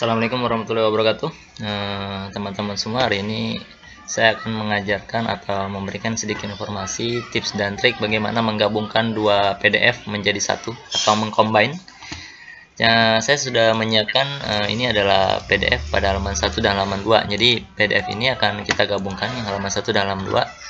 Assalamualaikum warahmatullahi wabarakatuh. Teman-teman semua, hari ini saya akan mengajarkan atau memberikan sedikit informasi, tips dan trik bagaimana menggabungkan dua PDF menjadi satu atau mengcombine. Saya sudah menyiapkan ini adalah PDF pada halaman 1 dan halaman 2. Jadi PDF ini akan kita gabungkan yang halaman 1 dan halaman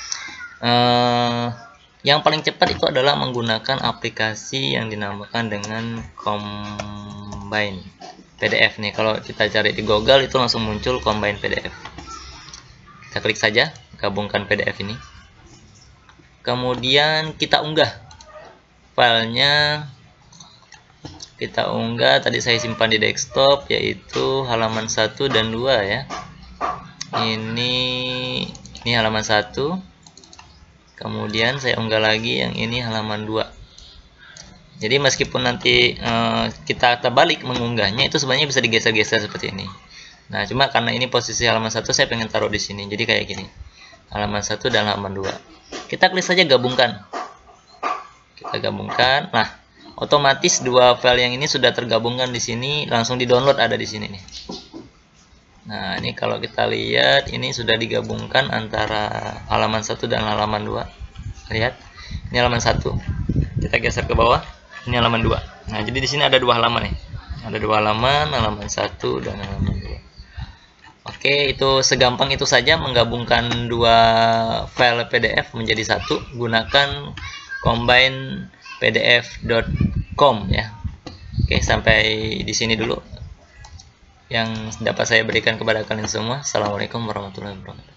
2. Yang paling cepat itu adalah menggunakan aplikasi yang dinamakan dengan Combine PDF nih. Kalau kita cari di Google itu langsung muncul Combine PDF. Kita klik saja gabungkan PDF ini. Kemudian kita unggah filenya. Kita unggah, tadi saya simpan di desktop, yaitu halaman 1 dan 2 ya. Ini halaman 1. Kemudian saya unggah lagi yang ini halaman 2. Jadi meskipun nanti kita terbalik mengunggahnya, itu sebenarnya bisa digeser-geser seperti ini. Nah, cuma karena ini posisi halaman 1, saya pengen taruh di sini. Jadi kayak gini. Halaman 1 dan halaman 2. Kita klik saja gabungkan. Kita gabungkan. Nah, otomatis dua file yang ini sudah tergabungkan di sini, langsung di-download ada di sini nih. Nah, ini kalau kita lihat ini sudah digabungkan antara halaman 1 dan halaman 2. Lihat. Ini halaman 1. Kita geser ke bawah. Ini halaman 2. Nah, jadi di sini ada dua halaman nih. Ada dua halaman, halaman 1 dan halaman 2. Oke, itu segampang itu saja menggabungkan dua file PDF menjadi satu. Gunakan combine pdf.com ya. Oke, sampai di sini dulu yang dapat saya berikan kepada kalian semua. Assalamualaikum warahmatullahi wabarakatuh.